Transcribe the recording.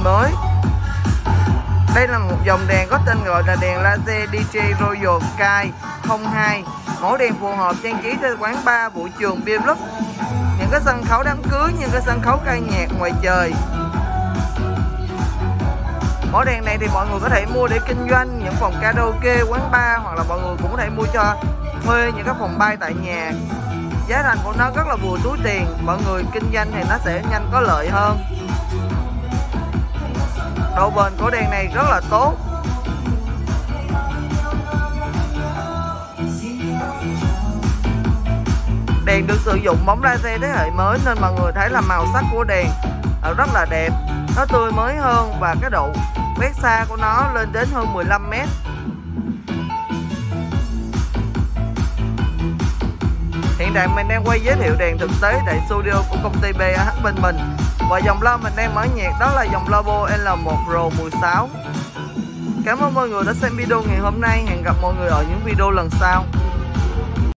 mới. Đây là một dòng đèn có tên gọi là đèn laser DJ Royal Sky 02. Mẫu đèn phù hợp trang trí cho quán bar, vũ trường, bia club, những cái sân khấu đám cưới, những cái sân khấu ca nhạc ngoài trời. Mẫu đèn này thì mọi người có thể mua để kinh doanh những phòng karaoke, quán bar, hoặc là mọi người cũng có thể mua cho thuê những cái phòng bay tại nhà. Giá thành của nó rất là vừa túi tiền, mọi người kinh doanh thì nó sẽ nhanh có lợi hơn. Độ bền của đèn này rất là tốt. Đèn được sử dụng bóng laser thế hệ mới nên mọi người thấy là màu sắc của đèn rất là đẹp, nó tươi mới hơn và cái độ quét xa của nó lên đến hơn 15 mét. Hiện tại mình đang quay giới thiệu đèn thực tế tại studio của công ty BAH bên mình. Và dòng loa mình đang mở nhạc đó là dòng Lobo L1 Pro 16. Cảm ơn mọi người đã xem video ngày hôm nay. Hẹn gặp mọi người ở những video lần sau.